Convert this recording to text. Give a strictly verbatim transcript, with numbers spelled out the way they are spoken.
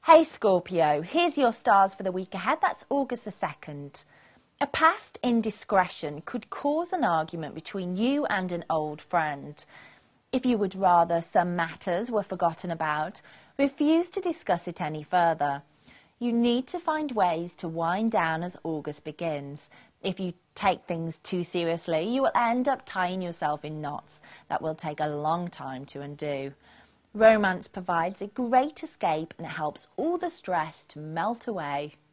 Hey Scorpio, here's your stars for the week ahead. That's August the second. A past indiscretion could cause an argument between you and an old friend. If you would rather some matters were forgotten about, refuse to discuss it any further. You need to find ways to wind down as August begins. If you take things too seriously, you will end up tying yourself in knots that will take a long time to undo. Romance provides a great escape and it helps all the stress to melt away.